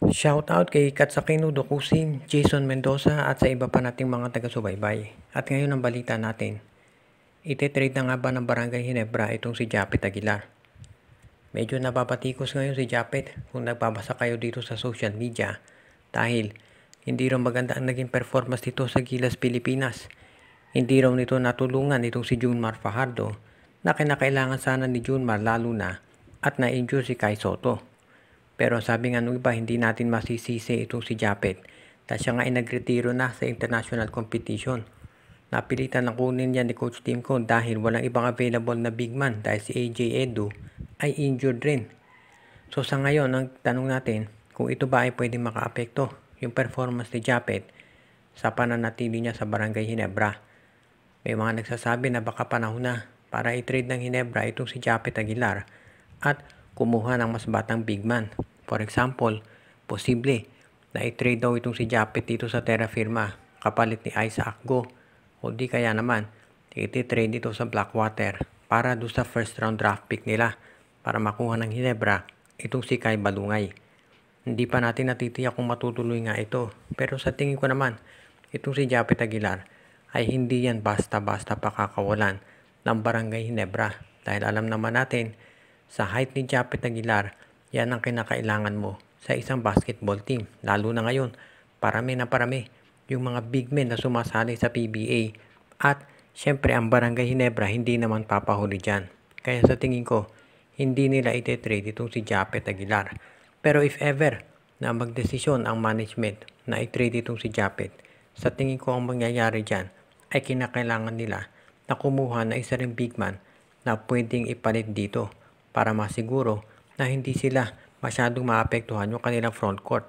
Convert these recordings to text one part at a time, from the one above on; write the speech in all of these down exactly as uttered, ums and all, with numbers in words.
Shoutout kay Katsakino Dokusin, Jason Mendoza at sa iba pa nating mga taga-subaybay. At ngayon ang balita natin, ite-trade na nga ba ng Barangay Ginebra itong si Japet Aguilar? Medyo napapatikos ngayon si Japet kung nagbabasa kayo dito sa social media dahil hindi raw maganda ang naging performance nito sa Gilas Pilipinas. Hindi raw nito natulungan itong si Junmar Fajardo na kinakailangan sana ni Junmar lalo na at na-injure si Kai Soto. Pero sabi nga nung iba, hindi natin masisisi itong si Japet dahil siya nga ay nagretiro na sa international competition. Napilitan lang kunin yan ni Coach Timco dahil walang ibang available na big man dahil si A J Edu ay injured rin. So sa ngayon, ang tanong natin kung ito ba ay pwedeng makaapekto yung performance ni Japet sa pananatili niya sa Barangay Ginebra. May mga nagsasabi na baka panahon na para i-trade ng Ginebra itong si Japet Aguilar at kumuha ng mas batang big man. For example, posible na i-trade daw itong si Japet dito sa Terra Firma kapalit ni Isaac Go o di kaya naman i-trade dito sa Blackwater para doon sa first round draft pick nila para makuha ng Ginebra itong si Kai Balungay. Hindi pa natin natitiyak kung matutuloy nga ito, pero sa tingin ko naman itong si Japet Aguilar ay hindi yan basta-basta pakakawalan ng Barangay Ginebra dahil alam naman natin sa height ni Japet Aguilar, yan ang kinakailangan mo sa isang basketball team. Lalo na ngayon, parami na parami yung mga big men na sumasali sa P B A. At syempre ang Barangay Ginebra hindi naman papahuli dyan. Kaya sa tingin ko, hindi nila ite-trade itong si Japet Aguilar. Pero if ever na magdesisyon ang management na i-trade itong si Japet, sa tingin ko ang mangyayari dyan ay kinakailangan nila na kumuha na isa ring big man na pwedeng ipalit dito para masiguro na hindi sila masyadong maapektuhan yung kanilang front court.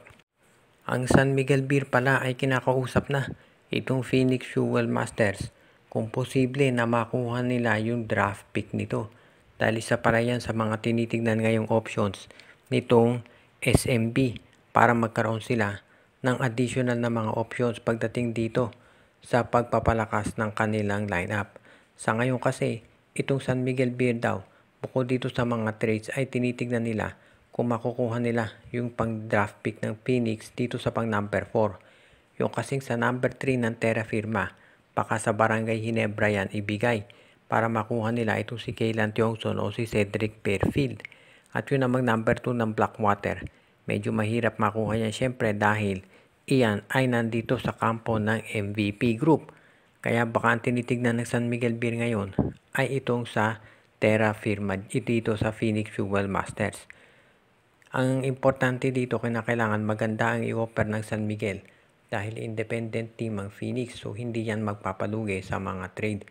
Ang San Miguel Beer pala ay kinakausap na itong Phoenix Jewel Masters kung posible na makuha nila yung draft pick nito. Dahil isa pala yan sa mga tinitignan ngayong options nitong S M B para magkaroon sila ng additional na mga options pagdating dito sa pagpapalakas ng kanilang lineup. Sa ngayon kasi, itong San Miguel Beer daw, bukod dito sa mga trades ay tinitignan nila kung makukuha nila yung pang draft pick ng Phoenix dito sa pang number four. Yung kasing sa number three ng Terra Firma, baka sa Barangay Ginebra yan ibigay para makuha nila itong si Kaylan Tiongson o si Cedric Fairfield. At yun namang number two ng Blackwater. Medyo mahirap makuha yan syempre dahil iyan ay nandito sa kampo ng M V P group. Kaya baka ang tinitignan ng San Miguel Beer ngayon ay itong sa Terra Firma dito sa Phoenix Jewel Masters. Ang importante dito kinakailangan maganda ang i-offer ng San Miguel dahil independent team ang Phoenix so hindi yan magpapalugi sa mga trade.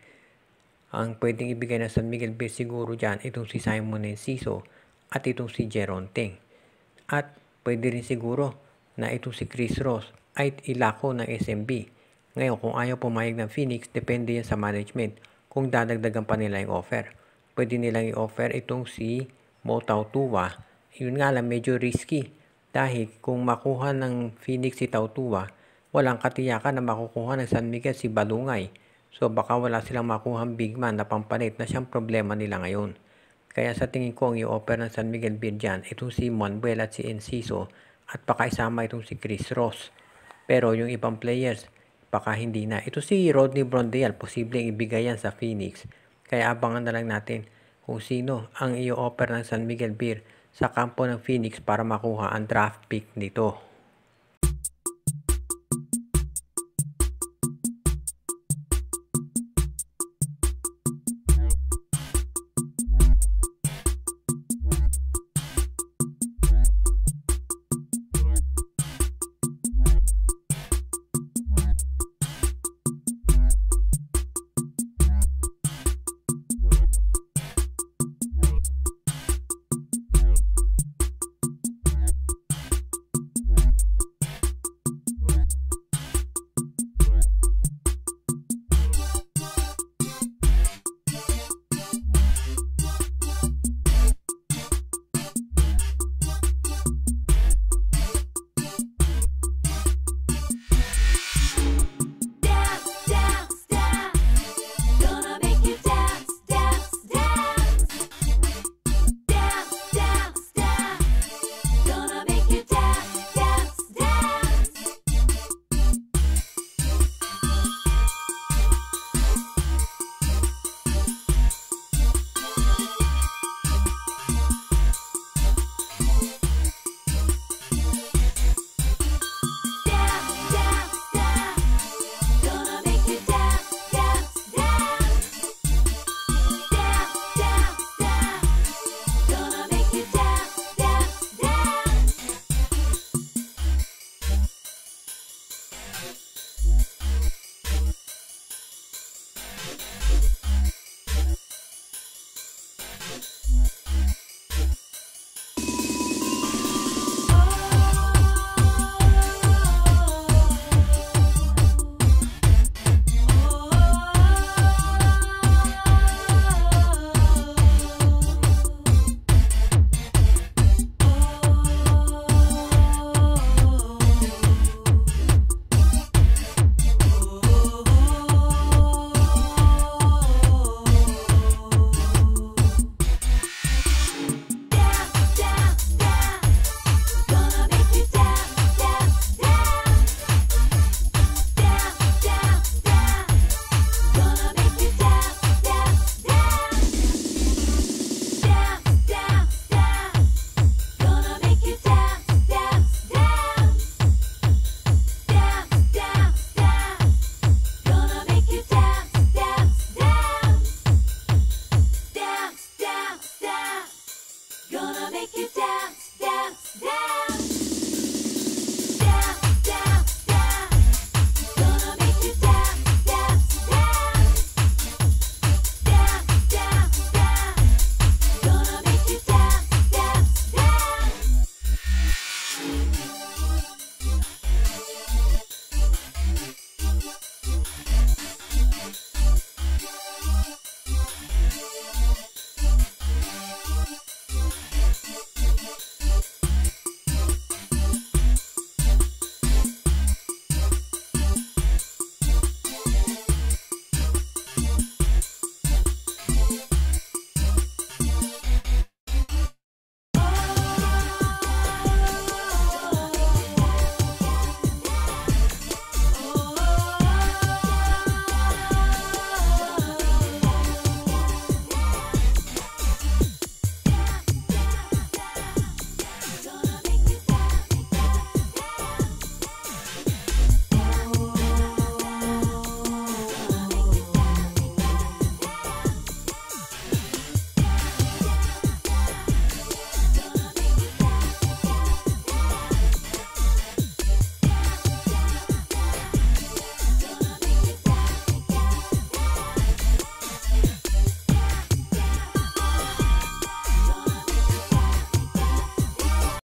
Ang pwedeng ibigay ng San Miguel Beer siguro dyan itong si Simon Enciso at itong si Jeron Teng. At pwede rin siguro na itong si Chris Ross ay ilako ng S M B. Ngayon kung ayaw pumayag ng Phoenix, depende yan sa management kung dadagdagan pa nila yung offer. Pwede nilang i-offer itong si Mo Tautua. Yun nga lang medyo risky dahil kung makuha ng Phoenix si Tautua, walang katiyakan na makukuha ng San Miguel si Balungay. So baka wala silang makuhang big man na pampalit na siyang problema nila ngayon. Kaya sa tingin ko ang i-offer ng San Miguel Beer dyan, itong si Manuel at si Enciso at baka isama itong si Chris Ross. Pero yung ibang players, baka hindi na. Ito si Rodney Brondale, posibleng ibigay yan sa Phoenix. Kaya abangan na lang natin kung sino ang i-offer ng San Miguel Beer sa kampo ng Phoenix para makuha ang draft pick nito.